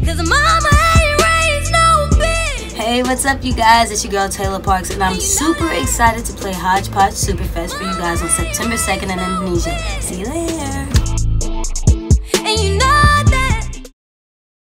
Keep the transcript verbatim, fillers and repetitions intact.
Cause mama ain't raised no bitch. Hey, what's up, you guys? It's your girl Tayla Parx, and I'm super excited to play Hodgepodge Superfest for you guys on September second in Indonesia. See you later.